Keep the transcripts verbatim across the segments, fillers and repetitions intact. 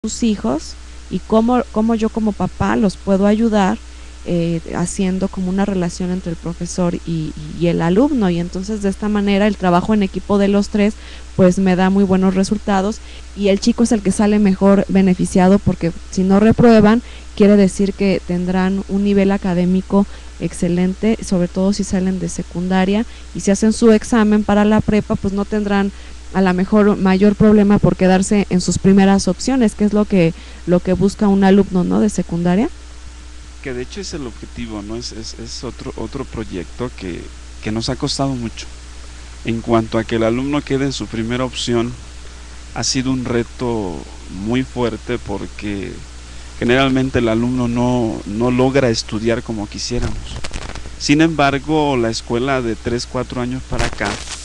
sus hijos y cómo, cómo yo como papá los puedo ayudar eh, haciendo como una relación entre el profesor y, y el alumno, y entonces de esta manera el trabajo en equipo de los tres pues me da muy buenos resultados y el chico es el que sale mejor beneficiado, porque si no reprueban quiere decir que tendrán un nivel académico excelente, sobre todo si salen de secundaria, y si hacen su examen para la prepa pues no tendrán a lo mejor mayor problema por quedarse en sus primeras opciones, que es lo que lo que busca un alumno, ¿no?, de secundaria. Que de hecho es el objetivo, ¿no? Es, es, es otro, otro proyecto que, que nos ha costado mucho. En cuanto a que el alumno quede en su primera opción, ha sido un reto muy fuerte porque generalmente el alumno no, no logra estudiar como quisiéramos. Sin embargo, la escuela de tres cuatro años para acá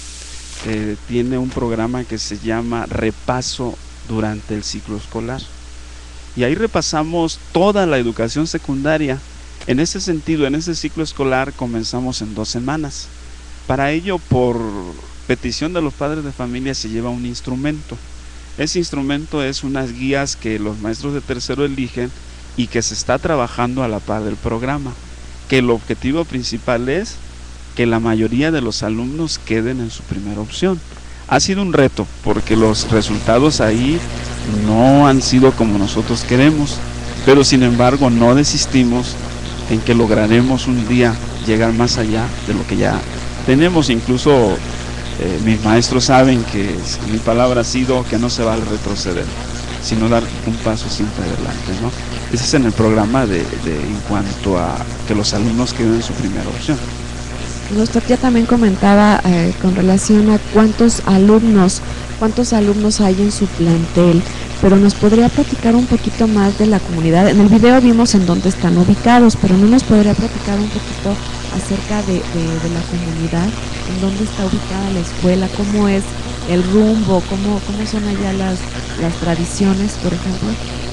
eh, tiene un programa que se llama Repaso durante el ciclo escolar. Y ahí repasamos toda la educación secundaria. En ese sentido, en ese ciclo escolar comenzamos en dos semanas. Para ello, por petición de los padres de familia, se lleva un instrumento. Ese instrumento es unas guías que los maestros de tercero eligen y que se está trabajando a la par del programa, que el objetivo principal es que la mayoría de los alumnos queden en su primera opción. Ha sido un reto porque los resultados ahí no han sido como nosotros queremos, pero sin embargo no desistimos en que lograremos un día llegar más allá de lo que ya tenemos. Incluso eh, mis maestros saben que mi palabra ha sido que no se vale retroceder, sino dar un paso siempre adelante, ¿no? Ese es en el programa de, de en cuanto a que los alumnos queden en su primera opción. Nuestra tía también comentaba eh, con relación a cuántos alumnos, cuántos alumnos hay en su plantel, pero nos podría platicar un poquito más de la comunidad. En el video vimos en dónde están ubicados, pero no nos podría platicar un poquito acerca de, de, de la comunidad, en dónde está ubicada la escuela, cómo es el rumbo, cómo, cómo son allá las, las tradiciones, por ejemplo.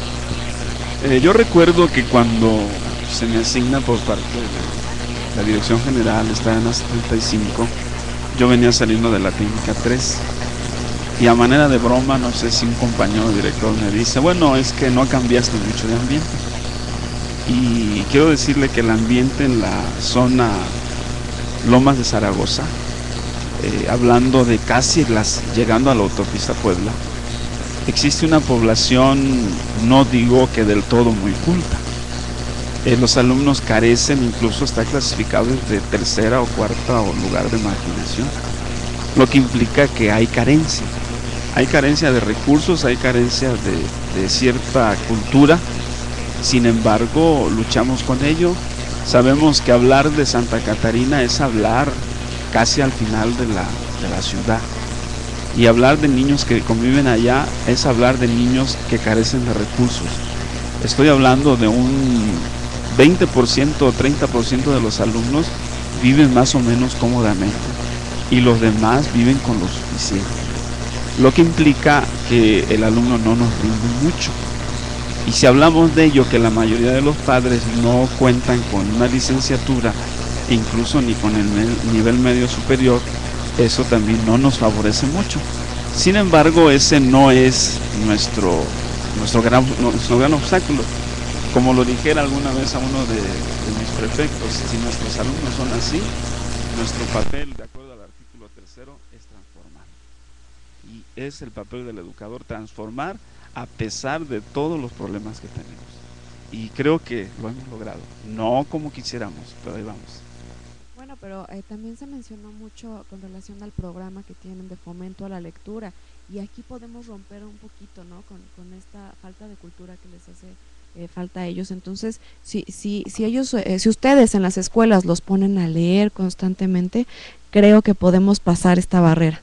Eh, yo recuerdo que cuando se me asigna por parte de la dirección general, está en la setenta y cinco, yo venía saliendo de la técnica tres y a manera de broma, no sé si un compañero director me dice, bueno, es que no cambiaste mucho de ambiente. Y quiero decirle que el ambiente en la zona Lomas de Zaragoza, eh, hablando de casi las, llegando a la autopista Puebla, existe una población, no digo que del todo muy culta. Eh, los alumnos carecen, incluso está clasificado entre tercera o cuarta o lugar de marginación, lo que implica que hay carencia, hay carencia de recursos, hay carencia de, de cierta cultura. Sin embargo, luchamos con ello. Sabemos que hablar de Santa Catarina es hablar casi al final de la, de la ciudad, y hablar de niños que conviven allá es hablar de niños que carecen de recursos. Estoy hablando de un veinte por ciento o treinta por ciento de los alumnos viven más o menos cómodamente y los demás viven con lo suficiente, lo que implica que el alumno no nos rinde mucho. Y si hablamos de ello, que la mayoría de los padres no cuentan con una licenciatura, incluso ni con el nivel medio superior, eso también no nos favorece mucho. Sin embargo, ese no es nuestro, nuestro, gran, nuestro gran obstáculo. Como lo dijera alguna vez a uno de, de mis prefectos, si nuestros alumnos son así, nuestro papel, de acuerdo al artículo tercero, es transformar. Y es el papel del educador, transformar a pesar de todos los problemas que tenemos. Y creo que lo hemos logrado. No como quisiéramos, pero ahí vamos. Bueno, pero eh, también se mencionó mucho con relación al programa que tienen de fomento a la lectura, y aquí podemos romper un poquito, ¿no?, con, con esta falta de cultura que les hace eh, falta a ellos. Entonces, si, si, si ellos, eh, si ustedes en las escuelas los ponen a leer constantemente, creo que podemos pasar esta barrera.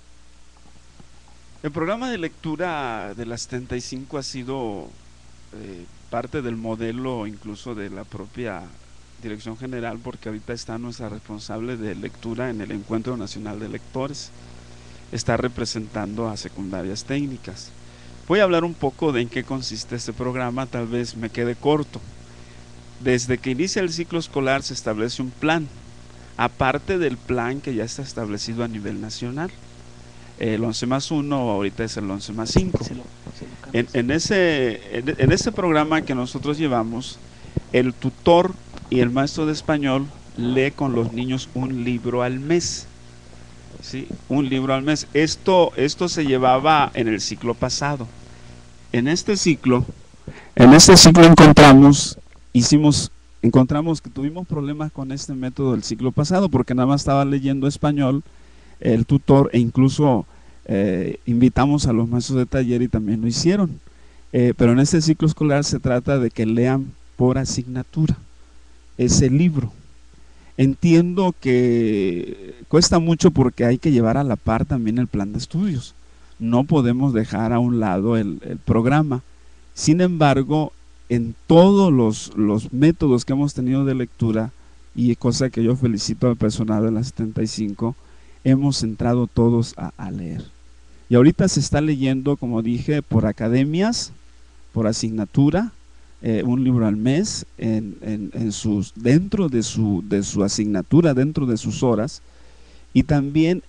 El programa de lectura de la setenta y cinco ha sido eh, parte del modelo incluso de la propia Dirección General, porque ahorita está nuestra responsable de lectura en el Encuentro Nacional de Lectores, está representando a secundarias técnicas. Voy a hablar un poco de en qué consiste este programa, tal vez me quede corto. Desde que inicia el ciclo escolar se establece un plan, aparte del plan que ya está establecido a nivel nacional. el once más uno, ahorita es el once más cinco. En, en, ese, en, en ese programa que nosotros llevamos, el tutor y el maestro de español lee con los niños un libro al mes. ¿Sí? Un libro al mes. Esto, esto se llevaba en el ciclo pasado. En este ciclo, en este ciclo encontramos, hicimos, encontramos que tuvimos problemas con este método del ciclo pasado, porque nada más estaba leyendo español el tutor, e incluso eh, invitamos a los maestros de taller y también lo hicieron. Eh, pero en este ciclo escolar se trata de que lean por asignatura ese libro. Entiendo que cuesta mucho porque hay que llevar a la par también el plan de estudios. No podemos dejar a un lado el, el programa. Sin embargo, en todos los, los métodos que hemos tenido de lectura, y cosa que yo felicito al personal de la setenta y cinco, hemos entrado todos a, a leer. Y ahorita se está leyendo, como dije, por academias, por asignatura, eh, un libro al mes, en, en, en sus, dentro de su, de su asignatura, dentro de sus horas, y también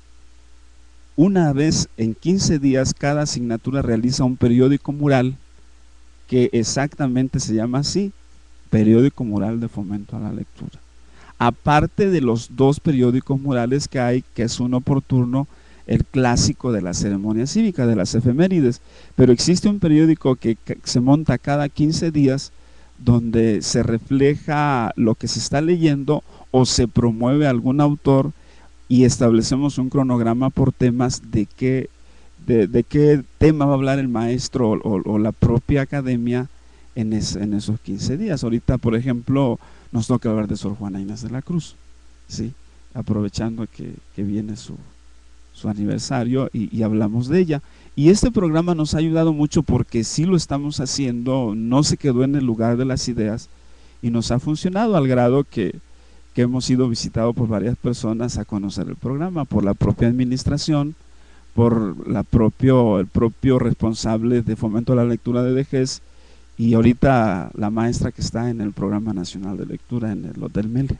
una vez en quince días cada asignatura realiza un periódico mural que exactamente se llama así, periódico mural de fomento a la lectura. Aparte de los dos periódicos murales que hay, que es uno por turno, el clásico de la ceremonia cívica, de las efemérides, pero existe un periódico que se monta cada quince días donde se refleja lo que se está leyendo o se promueve algún autor, y establecemos un cronograma por temas de qué, de, de qué tema va a hablar el maestro o, o, o la propia academia en, es, en esos quince días. Ahorita, por ejemplo, nos toca hablar de Sor Juana Inés de la Cruz, ¿sí? Aprovechando que, que viene su, su aniversario y, y hablamos de ella. Y este programa nos ha ayudado mucho porque sí lo estamos haciendo, no se quedó en el lugar de las ideas y nos ha funcionado al grado que que hemos sido visitados por varias personas a conocer el programa, por la propia administración, por la propio, el propio responsable de fomento a la lectura de D G E S, y ahorita la maestra que está en el Programa Nacional de Lectura en el Hotel Meli.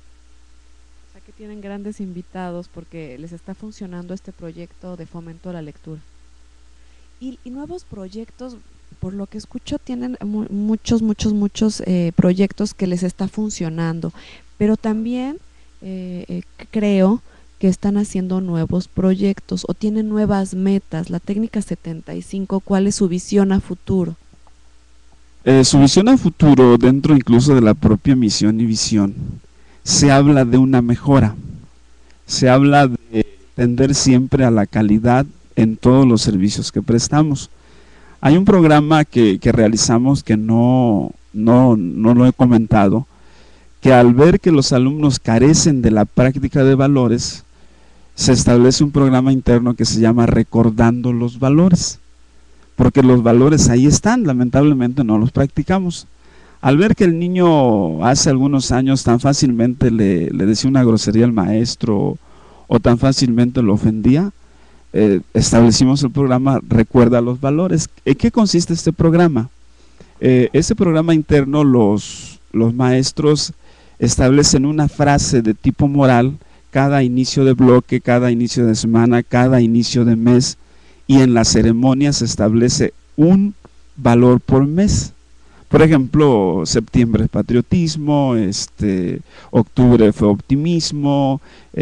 O sea que tienen grandes invitados porque les está funcionando este proyecto de fomento a la lectura. Y, y nuevos proyectos, por lo que escucho, tienen mu muchos, muchos, muchos eh, proyectos que les está funcionando. Pero también eh, eh, creo que están haciendo nuevos proyectos o tienen nuevas metas. La técnica setenta y cinco, ¿cuál es su visión a futuro? Eh, su visión a futuro, dentro incluso de la propia misión y visión, se habla de una mejora, se habla de tender siempre a la calidad en todos los servicios que prestamos. Hay un programa que, que realizamos que no, no, no lo he comentado, que al ver que los alumnos carecen de la práctica de valores, se establece un programa interno que se llama Recordando los Valores, porque los valores ahí están, lamentablemente no los practicamos. Al ver que el niño hace algunos años tan fácilmente le, le decía una grosería al maestro o tan fácilmente lo ofendía, eh, establecimos el programa Recuerda los Valores. ¿En qué consiste este programa? Eh, este programa interno, los, los maestros establecen una frase de tipo moral cada inicio de bloque, cada inicio de semana, cada inicio de mes, y en la ceremonia se establece un valor por mes. Por ejemplo, septiembre es patriotismo, este, octubre fue optimismo,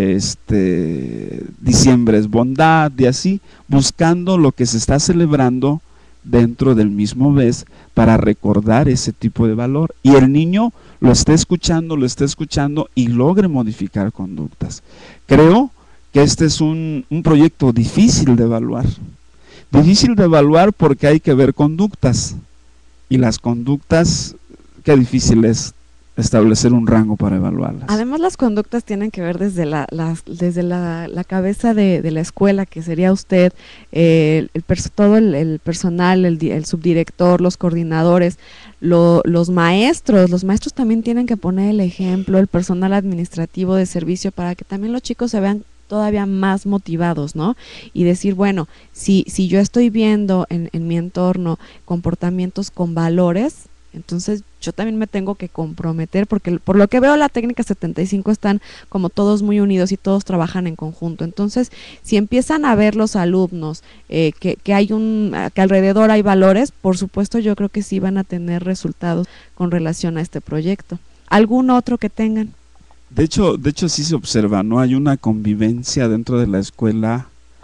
este, diciembre es bondad, y así, buscando lo que se está celebrando dentro del mismo mes para recordar ese tipo de valor, y el niño lo esté escuchando, lo esté escuchando y logre modificar conductas. Creo que este es un, un proyecto difícil de evaluar, difícil de evaluar porque hay que ver conductas, y las conductas, qué difícil es establecer un rango para evaluarlas. Además, las conductas tienen que ver desde la, la desde la, la cabeza de, de la escuela, que sería usted, eh, el, el todo el, el personal, el, el subdirector, los coordinadores, lo, los maestros, los maestros también tienen que poner el ejemplo, el personal administrativo de servicio, para que también los chicos se vean todavía más motivados, ¿no? Y decir, bueno, si, si yo estoy viendo en, en mi entorno comportamientos con valores, Entonces yo también me tengo que comprometer, porque por lo que veo la técnica setenta y cinco están como todos muy unidos y todos trabajan en conjunto. Entonces si empiezan a ver los alumnos eh, que, que hay un, que alrededor hay valores, por supuesto yo creo que sí van a tener resultados con relación a este proyecto. ¿Algún otro que tengan? De hecho, de hecho sí se observa, ¿no? Hay una convivencia dentro de la escuela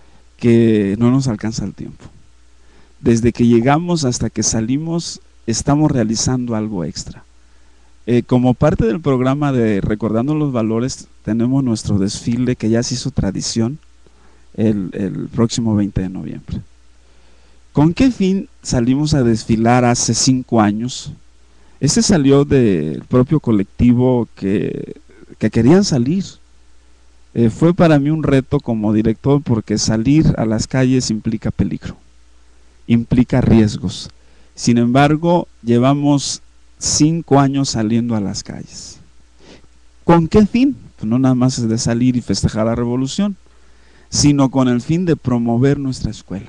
que no nos alcanza el tiempo. Desde que llegamos hasta que salimos, estamos realizando algo extra. Eh, como parte del programa de Recordando los Valores, tenemos nuestro desfile que ya se hizo tradición el, el próximo veinte de noviembre. ¿Con qué fin salimos a desfilar hace cinco años? Este salió del propio colectivo que, que querían salir. Eh, fue para mí un reto como director, porque salir a las calles implica peligro, implica riesgos. Sin embargo, llevamos cinco años saliendo a las calles. ¿Con qué fin? Pues no nada más es de salir y festejar la revolución, sino con el fin de promover nuestra escuela.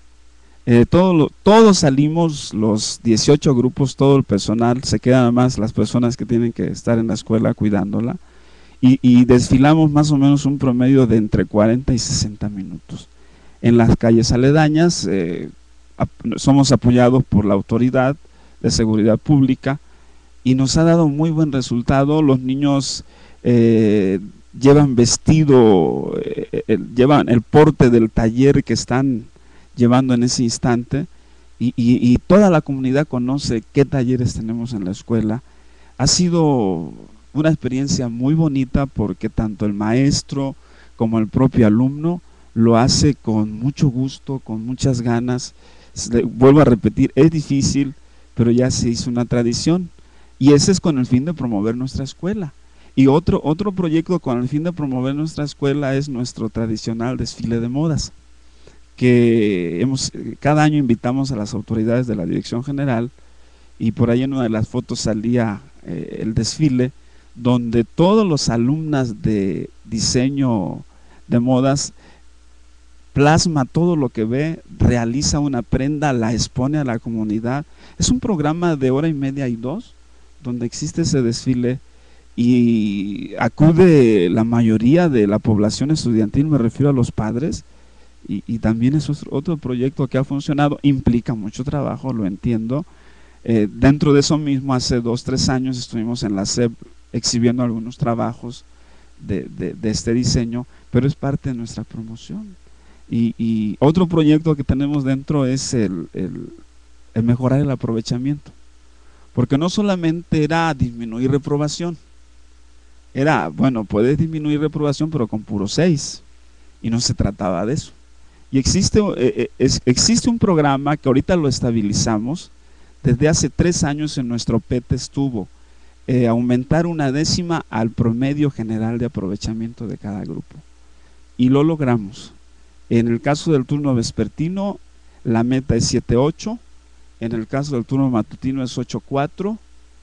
Eh, todo lo, todos salimos, los dieciocho grupos, todo el personal, se quedan nada más las personas que tienen que estar en la escuela cuidándola, y, y desfilamos más o menos un promedio de entre cuarenta y sesenta minutos. En las calles aledañas, eh, somos apoyados por la Autoridad de Seguridad Pública y nos ha dado muy buen resultado. Los niños eh, llevan vestido, eh, el, llevan el porte del taller que están llevando en ese instante, y, y, y toda la comunidad conoce qué talleres tenemos en la escuela. Ha sido una experiencia muy bonita, porque tanto el maestro como el propio alumno lo hace con mucho gusto, con muchas ganas. Vuelvo a repetir, es difícil, pero ya se hizo una tradición, y ese es con el fin de promover nuestra escuela. Y otro, otro proyecto con el fin de promover nuestra escuela es nuestro tradicional desfile de modas, que hemos, cada año invitamos a las autoridades de la Dirección General, y por ahí en una de las fotos salía eh, el desfile, donde todos los alumnos de diseño de modas plasma todo lo que ve, realiza una prenda, la expone a la comunidad. Es un programa de hora y media y dos, donde existe ese desfile, y acude la mayoría de la población estudiantil, me refiero a los padres, y, y también es otro, otro proyecto que ha funcionado. Implica mucho trabajo, lo entiendo. Eh, dentro de eso mismo, hace dos, tres años estuvimos en la S E P exhibiendo algunos trabajos de, de, de este diseño, pero es parte de nuestra promoción. Y, y otro proyecto que tenemos dentro es el, el, el mejorar el aprovechamiento, porque no solamente era disminuir reprobación, era, bueno, puedes disminuir reprobación pero con puro seis, y no se trataba de eso. Y existe, eh, es, existe un programa que ahorita lo estabilizamos. Desde hace tres años en nuestro P E T estuvo eh, aumentar una décima al promedio general de aprovechamiento de cada grupo, y lo logramos. En el caso del turno vespertino, la meta es siete ocho, en el caso del turno matutino es ocho cuatro,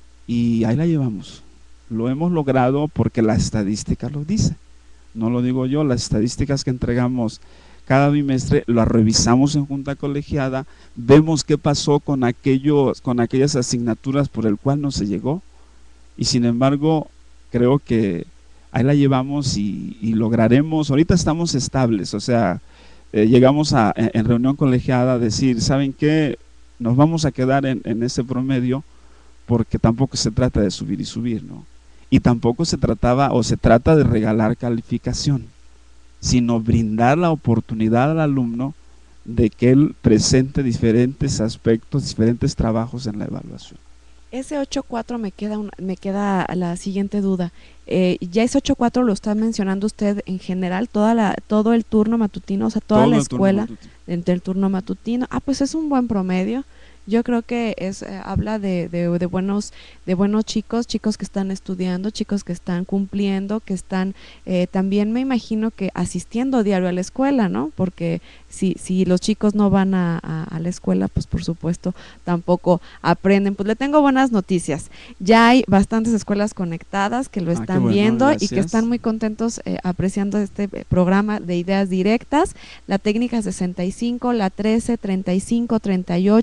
y ahí la llevamos. Lo hemos logrado porque la estadística lo dice, no lo digo yo. Las estadísticas que entregamos cada bimestre las revisamos en junta colegiada, vemos qué pasó con, aquellos, con aquellas asignaturas por el cual no se llegó, y sin embargo creo que ahí la llevamos, y, y lograremos. Ahorita estamos estables, o sea, eh, llegamos a, en, en reunión colegiada a decir, ¿saben qué? Nos vamos a quedar en, en ese promedio, porque tampoco se trata de subir y subir, ¿no? Y tampoco se trataba o se trata de regalar calificación, sino brindar la oportunidad al alumno de que él presente diferentes aspectos, diferentes trabajos en la evaluación. Ese ocho cuatro me queda una, me queda la siguiente duda. Eh, ya ese ocho cuatro lo está mencionando usted en general, toda la, todo el turno matutino, o sea, toda Todo la el turno escuela matutino. entre el turno matutino. Ah, pues es un buen promedio. Yo creo que es eh, habla de, de, de buenos de buenos chicos, chicos que están estudiando, chicos que están cumpliendo, que están eh, también me imagino que asistiendo diario a la escuela, ¿no? Porque si si los chicos no van a, a, a la escuela, pues por supuesto tampoco aprenden. Pues le tengo buenas noticias. Ya hay bastantes escuelas conectadas que lo Ah, están qué bueno, viendo y que gracias. están muy contentos eh, apreciando este eh, programa de ideas directas. La técnica sesenta y cinco, la trece, treinta y cinco, treinta y ocho, cuarenta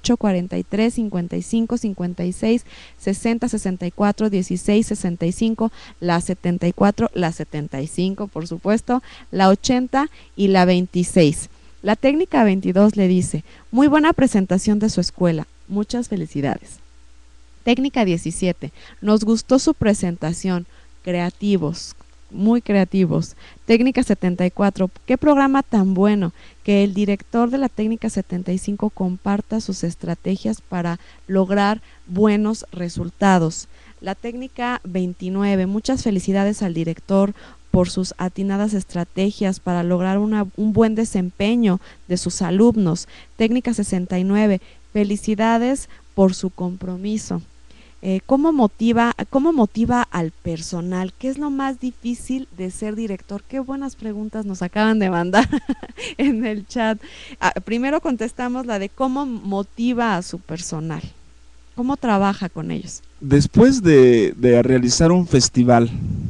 cincuenta y tres, cincuenta y cinco, cincuenta y seis, sesenta, sesenta y cuatro, dieciséis, sesenta y cinco, la setenta y cuatro, la setenta y cinco, por supuesto, la ochenta y la veintiséis. La técnica veintidós le dice: muy buena presentación de su escuela, muchas felicidades. Técnica diecisiete, nos gustó su presentación, creativos, muy creativos. Técnica setenta y cuatro, qué programa tan bueno, que el director de la técnica setenta y cinco comparta sus estrategias para lograr buenos resultados. La técnica veintinueve, muchas felicidades al director por sus atinadas estrategias para lograr una, un buen desempeño de sus alumnos. Técnica sesenta y nueve, felicidades por su compromiso. Eh, ¿cómo motiva, cómo motiva al personal? ¿Qué es lo más difícil de ser director? Qué buenas preguntas nos acaban de mandar en el chat. Ah, primero contestamos la de cómo motiva a su personal. ¿Cómo trabaja con ellos? Después de, de realizar un festival,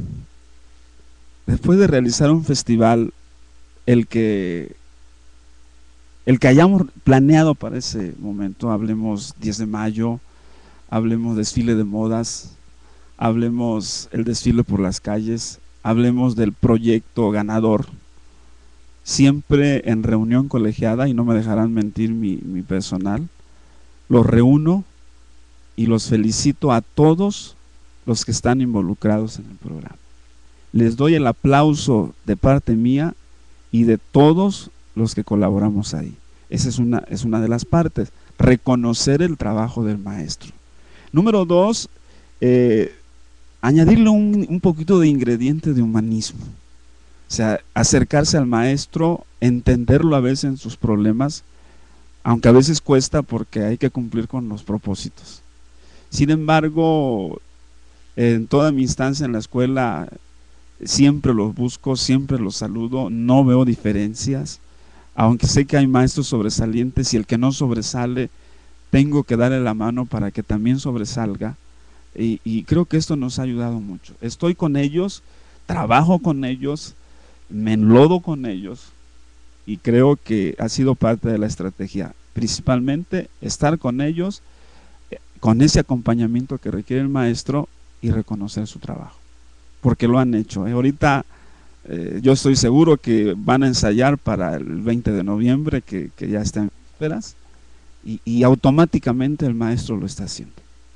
después de realizar un festival, el que, el que hayamos planeado para ese momento, hablemos diez de mayo, hablemos desfile de modas, hablemos el desfile por las calles, hablemos del proyecto ganador, siempre en reunión colegiada, y no me dejarán mentir mi, mi personal, los reúno y los felicito a todos los que están involucrados en el programa. Les doy el aplauso de parte mía y de todos los que colaboramos ahí. Esa es una, es una de las partes, reconocer el trabajo del maestro. Número dos, eh, añadirle un, un poquito de ingrediente de humanismo. O sea, acercarse al maestro, entenderlo a veces en sus problemas, aunque a veces cuesta porque hay que cumplir con los propósitos. Sin embargo, en toda mi instancia en la escuela, siempre los busco, siempre los saludo, no veo diferencias, aunque sé que hay maestros sobresalientes y el que no sobresale, tengo que darle la mano para que también sobresalga, y, y creo que esto nos ha ayudado mucho. Estoy con ellos, trabajo con ellos, me enlodo con ellos, y creo que ha sido parte de la estrategia, principalmente estar con ellos, con ese acompañamiento que requiere el maestro y reconocer su trabajo, porque lo han hecho. ¿eh? Ahorita eh, yo estoy seguro que van a ensayar para el veinte de noviembre, que, que ya está en vísperas, Y, y automáticamente el maestro lo está haciendo.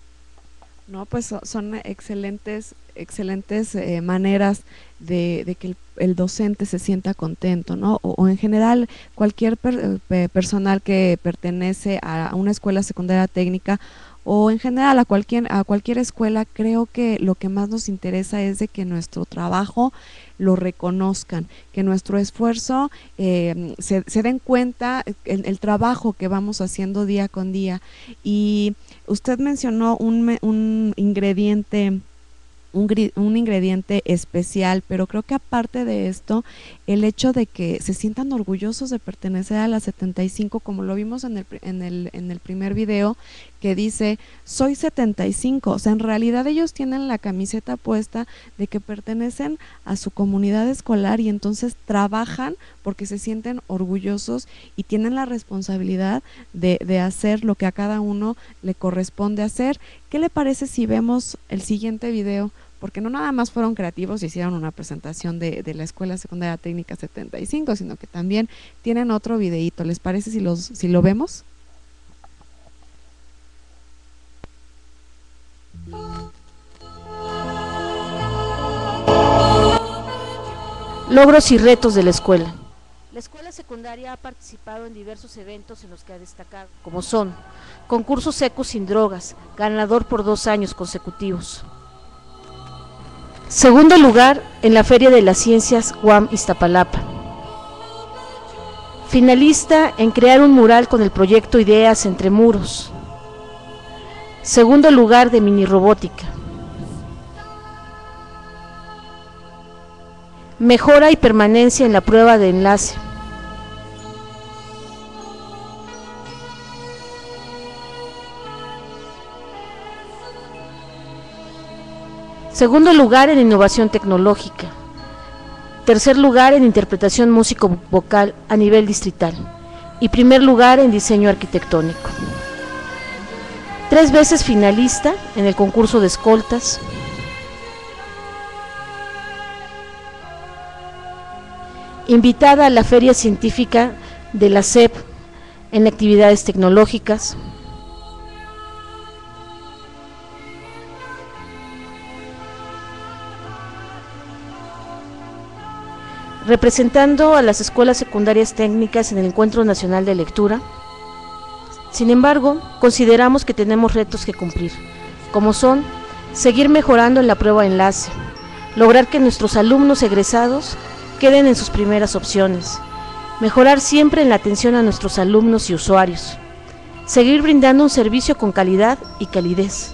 No, pues son excelentes, excelentes eh, maneras de, de que el, el docente se sienta contento, ¿no? O, o en general cualquier per, eh, personal que pertenece a una escuela secundaria técnica, o en general a cualquier, a cualquier escuela, creo que lo que más nos interesa es de que nuestro trabajo lo reconozcan, que nuestro esfuerzo eh, se, se den cuenta el, el trabajo que vamos haciendo día con día. Y usted mencionó un, un ingrediente Un, un ingrediente especial, pero creo que aparte de esto, el hecho de que se sientan orgullosos de pertenecer a la setenta y cinco, como lo vimos en el, en el, en el primer video, que dice, soy setenta y cinco, o sea, en realidad ellos tienen la camiseta puesta de que pertenecen a su comunidad escolar, y entonces trabajan porque se sienten orgullosos y tienen la responsabilidad de, de hacer lo que a cada uno le corresponde hacer. ¿Qué le parece si vemos el siguiente video? Porque no nada más fueron creativos y hicieron una presentación de, de la Escuela Secundaria Técnica setenta y cinco, sino que también tienen otro videíto. ¿Les parece si, los, si lo vemos? Logros y retos de la escuela. La escuela secundaria ha participado en diversos eventos en los que ha destacado, como son concursos secos sin drogas, ganador por dos años consecutivos. Segundo lugar en la Feria de las Ciencias U A M Iztapalapa. Finalista en crear un mural con el proyecto Ideas entre Muros. Segundo lugar de mini robótica. Mejora y permanencia en la prueba de enlace. Segundo lugar en innovación tecnológica. Tercer lugar en interpretación músico-vocal a nivel distrital. Y primer lugar en diseño arquitectónico. tres veces finalista en el concurso de escoltas, invitada a la Feria Científica de la S E P en actividades tecnológicas, representando a las escuelas secundarias técnicas en el Encuentro Nacional de Lectura. Sin embargo, consideramos que tenemos retos que cumplir, como son seguir mejorando en la prueba enlace, lograr que nuestros alumnos egresados queden en sus primeras opciones, mejorar siempre en la atención a nuestros alumnos y usuarios, seguir brindando un servicio con calidad y calidez,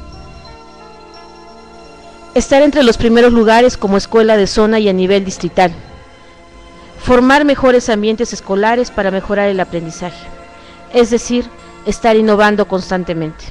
estar entre los primeros lugares como escuela de zona y a nivel distrital, formar mejores ambientes escolares para mejorar el aprendizaje, es decir, estar innovando constantemente.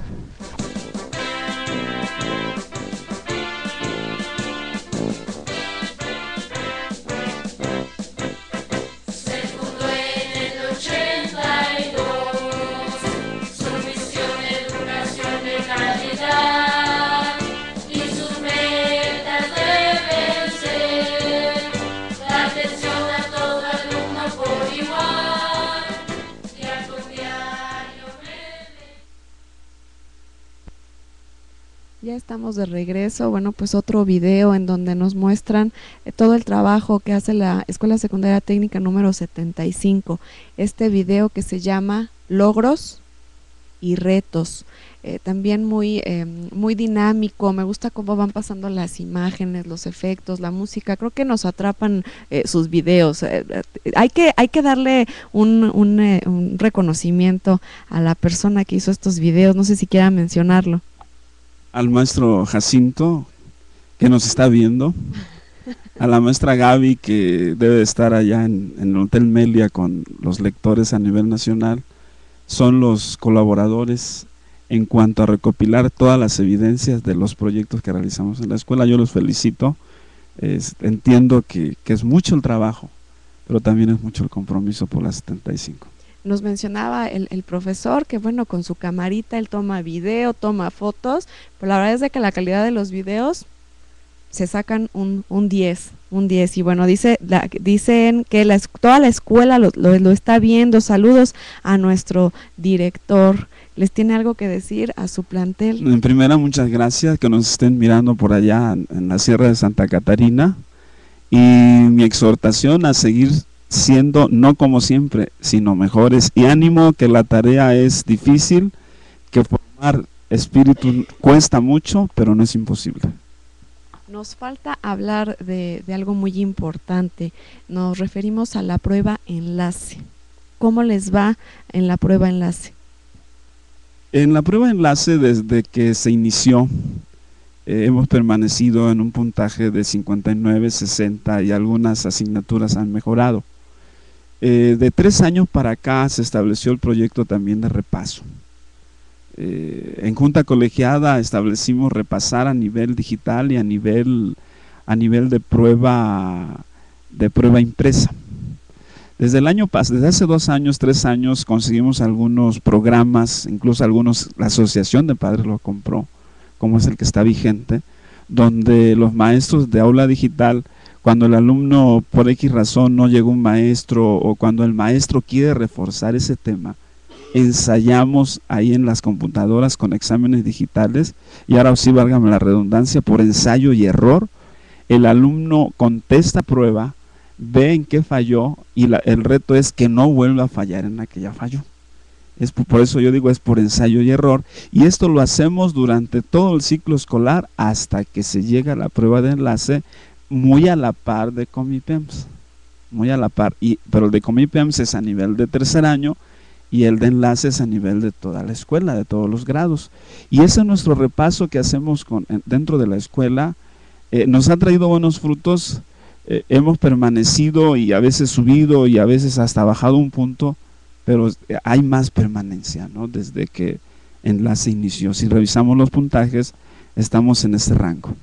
Ya estamos de regreso. Bueno, pues otro video en donde nos muestran eh, todo el trabajo que hace la Escuela Secundaria Técnica número setenta y cinco. Este video que se llama Logros y Retos. Eh, también muy, eh, muy dinámico. Me gusta cómo van pasando las imágenes, los efectos, la música. Creo que nos atrapan eh, sus videos. Eh, eh, hay que, hay que darle un, un, eh, un reconocimiento a la persona que hizo estos videos. No sé si quiera mencionarlo. Al maestro Jacinto, que nos está viendo, a la maestra Gaby, que debe de estar allá en, en el Hotel Melia con los lectores a nivel nacional. Son los colaboradores en cuanto a recopilar todas las evidencias de los proyectos que realizamos en la escuela. Yo los felicito, es, entiendo que, que es mucho el trabajo, pero también es mucho el compromiso por la setenta y cinco. Nos mencionaba el, el profesor que bueno, con su camarita él toma video, toma fotos, pero la verdad es de que la calidad de los videos se sacan un, un diez, un diez, y bueno, dice la, dicen que la, toda la escuela lo, lo, lo está viendo. Saludos a nuestro director. ¿Les tiene algo que decir a su plantel? En primera, muchas gracias, que nos estén mirando por allá en, en la Sierra de Santa Catarina, y mi exhortación a seguir siendo no como siempre, sino mejores, y ánimo, que la tarea es difícil, que formar espíritu cuesta mucho, pero no es imposible. Nos falta hablar de, de algo muy importante. Nos referimos a la prueba enlace. ¿Cómo les va en la prueba enlace? En la prueba enlace, desde que se inició, eh, hemos permanecido en un puntaje de cincuenta y nueve, sesenta, y algunas asignaturas han mejorado. Eh, de tres años para acá se estableció el proyecto también de repaso. Eh, en junta colegiada establecimos repasar a nivel digital y a nivel, a nivel de prueba, de prueba impresa. Desde el año pasado, desde hace dos años, tres años, conseguimos algunos programas, incluso algunos, la Asociación de Padres lo compró, como es el que está vigente, donde los maestros de aula digital, cuando el alumno por X razón no llegó un maestro, o cuando el maestro quiere reforzar ese tema, ensayamos ahí en las computadoras con exámenes digitales, y ahora sí, válgame la redundancia, por ensayo y error, el alumno contesta prueba, ve en qué falló, y la, el reto es que no vuelva a fallar en la que ya falló. Es por, por eso yo digo, es por ensayo y error, y esto lo hacemos durante todo el ciclo escolar hasta que se llega a la prueba de enlace, muy a la par de Comipems, muy a la par, y, pero el de Comipems es a nivel de tercer año, y el de enlace es a nivel de toda la escuela, de todos los grados. Y ese es nuestro repaso que hacemos con, dentro de la escuela. Eh, nos ha traído buenos frutos. Eh, hemos permanecido y a veces subido y a veces hasta bajado un punto, pero hay más permanencia, ¿no? Desde que enlace inició. Si revisamos los puntajes, estamos en ese rango.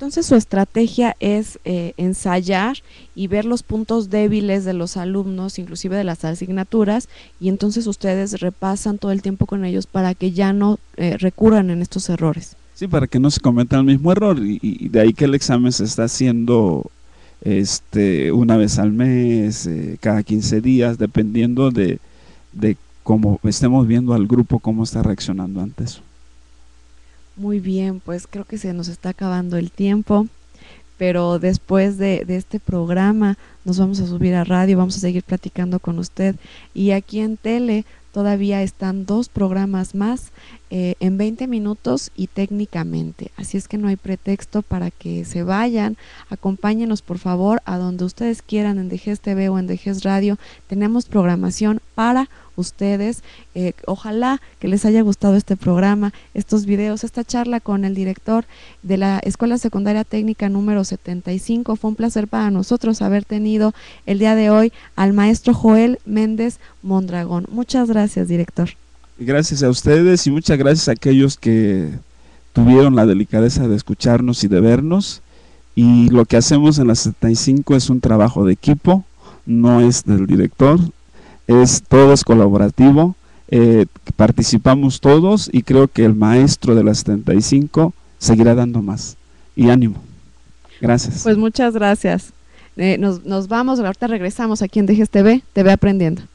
Entonces su estrategia es eh, ensayar y ver los puntos débiles de los alumnos, inclusive de las asignaturas, y entonces ustedes repasan todo el tiempo con ellos para que ya no eh, recurran en estos errores. Sí, para que no se cometa el mismo error, y, y de ahí que el examen se está haciendo este, una vez al mes, eh, cada quince días, dependiendo de, de cómo estemos viendo al grupo, cómo está reaccionando ante eso. Muy bien, pues creo que se nos está acabando el tiempo, pero después de, de este programa nos vamos a subir a radio, vamos a seguir platicando con usted, y aquí en tele todavía están dos programas más eh, en veinte minutos y técnicamente, así es que no hay pretexto para que se vayan. Acompáñenos por favor a donde ustedes quieran, en D G E S T V o en D G E S Radio, tenemos programación para ustedes. Eh, ojalá que les haya gustado este programa, estos videos, esta charla con el director de la Escuela Secundaria Técnica número setenta y cinco. Fue un placer para nosotros haber tenido el día de hoy al maestro Joel Méndez Mondragón. Muchas gracias, director. Gracias a ustedes y muchas gracias a aquellos que tuvieron la delicadeza de escucharnos y de vernos. Y lo que hacemos en la setenta y cinco es un trabajo de equipo, no es del director, es todo es colaborativo, eh, participamos todos, y creo que el maestro de la setenta y cinco seguirá dando más. Y ánimo. Gracias. Pues muchas gracias. Eh, nos, nos vamos, ahorita regresamos aquí en D G E S T V, T V Aprendiendo.